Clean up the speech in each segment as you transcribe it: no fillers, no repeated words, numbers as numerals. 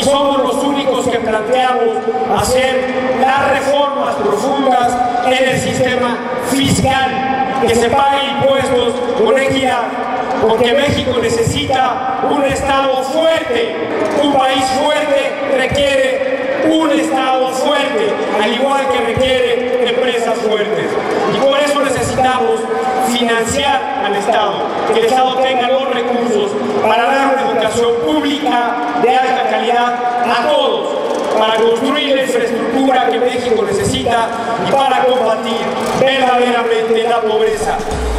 y somos los únicos que planteamos hacer las reformas profundas en el sistema fiscal, que se pague impuestos con equidad, porque México necesita un Estado fuerte. Un país fuerte requiere un Estado fuerte, al igual que requiere empresas fuertes. Y por eso necesitamos financiar al Estado, que el Estado tenga los recursos para dar una educación pública de alta calidad a todos, para construir la infraestructura que México necesita y para combatir verdaderamente la pobreza.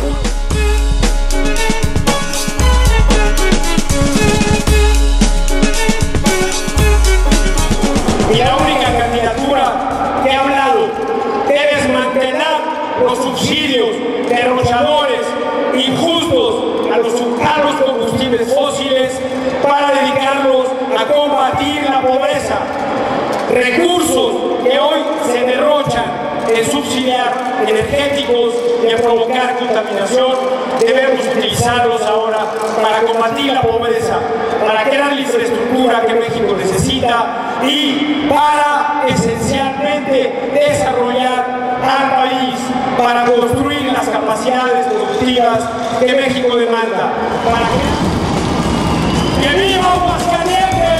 Y la única candidatura que ha hablado de desmantelar los subsidios derrochadores injustos a los combustibles fósiles para dedicarlos a combatir la pobreza. Recursos que hoy se derrochan en subsidiar energéticos y en provocar contaminación, debemos utilizarlos ahora para combatir la pobreza, para crear la infraestructura que México necesita y para esencialmente desarrollar al país, para construir las capacidades productivas que México demanda. ¡Que viva Aguascalientes!